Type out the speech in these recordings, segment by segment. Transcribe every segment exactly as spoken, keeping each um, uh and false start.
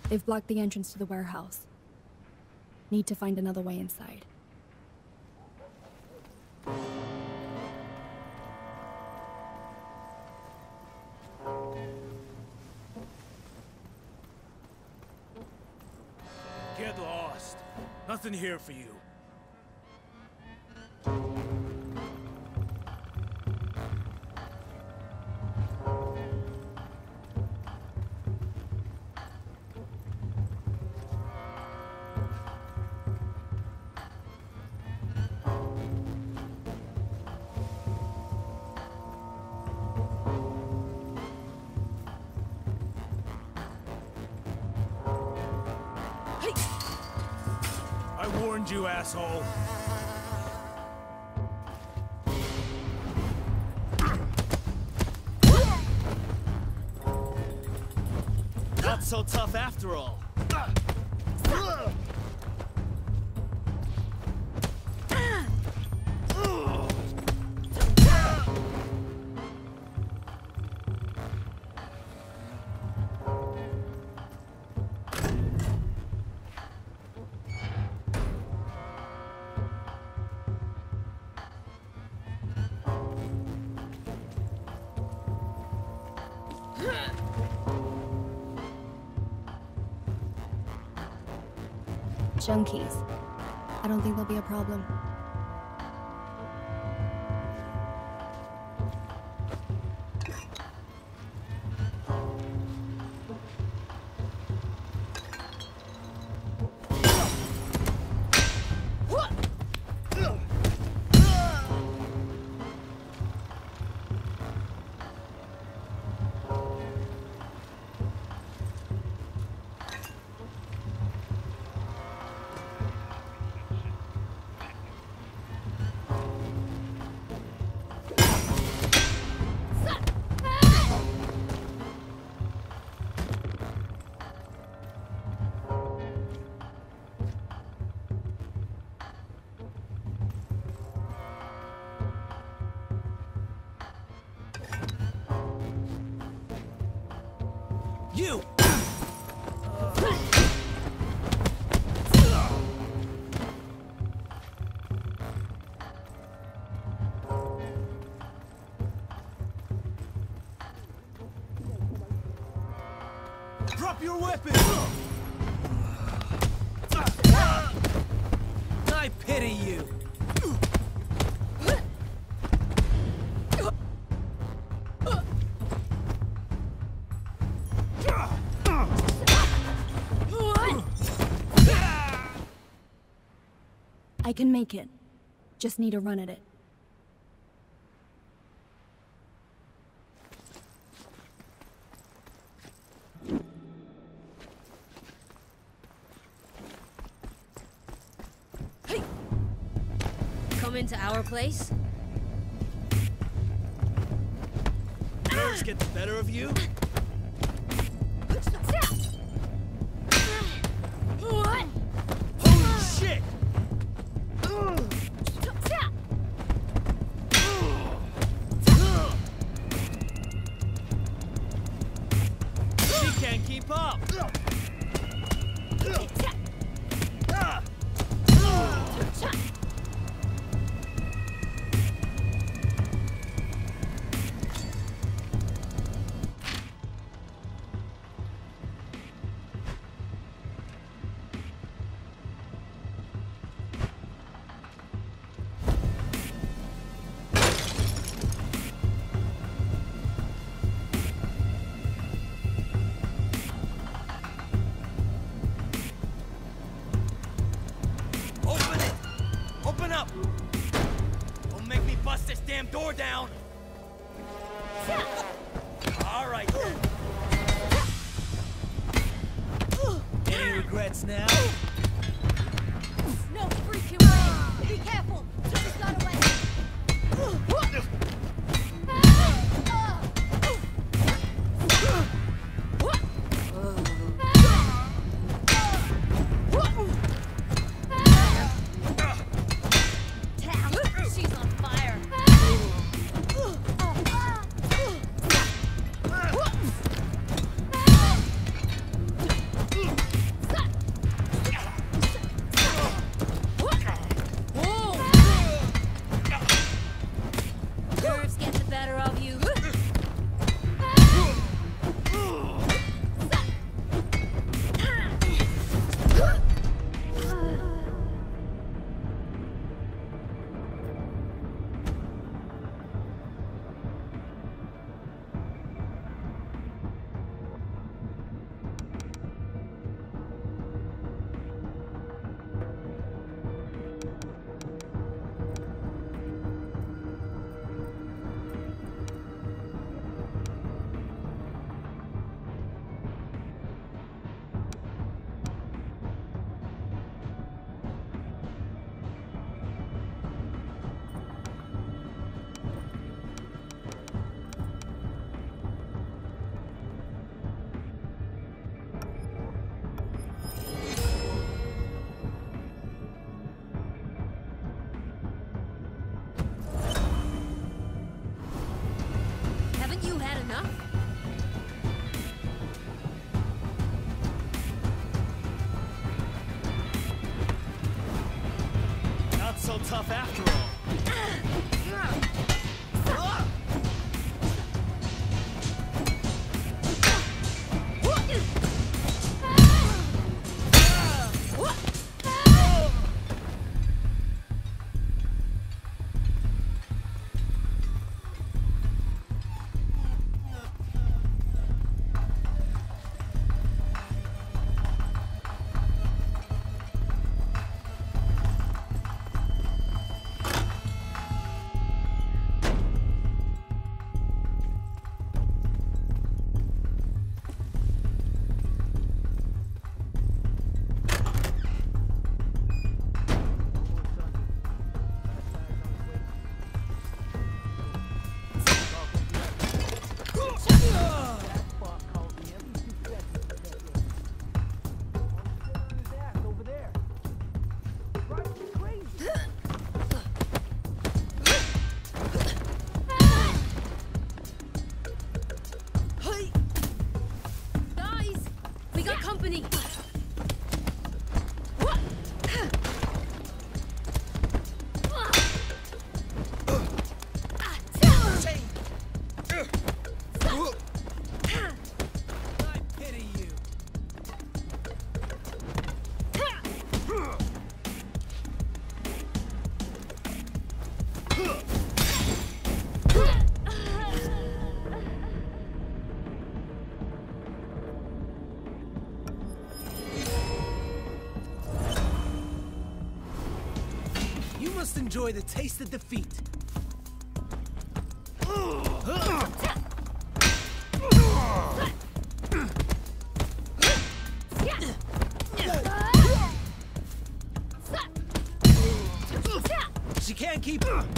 They've blocked the entrance to the warehouse. Need to find another way inside. Get lost. Nothing here for you. I warned you, asshole. Not so tough after all. Junkies. I don't think there'll be a problem. You! Drop your weapon! I pity you! I can make it. Just need to run at it. Hey! Come into our place? Nerves get the better of you? What? Holy shit! She can't keep up! Open it! Open up! Don't make me bust this damn door down! Alright then. Any regrets now? No freaking way! Be careful! She's got away! She's on fire! You had enough? Not so tough after all. Guys, we got company. I pity you. You must enjoy the taste of defeat. She can't keep.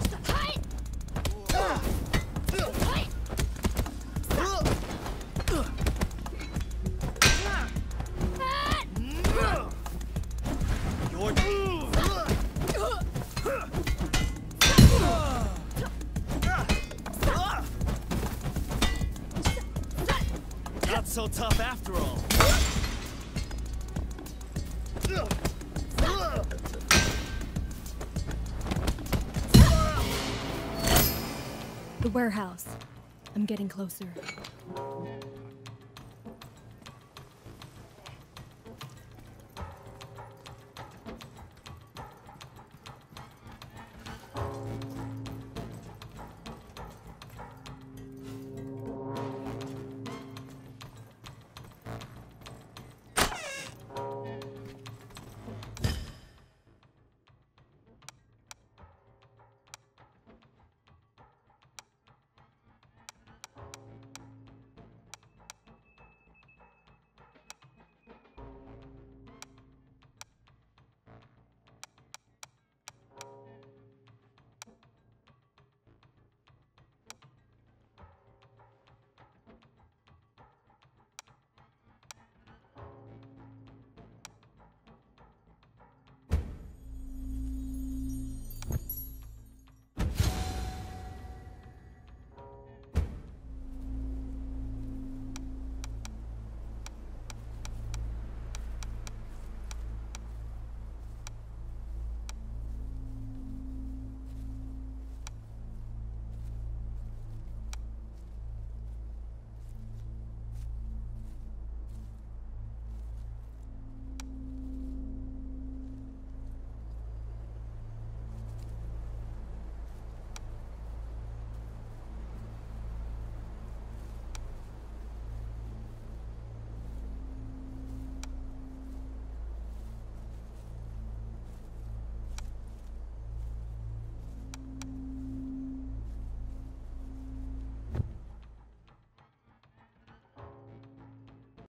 Not so tough after all. The warehouse. I'm getting closer.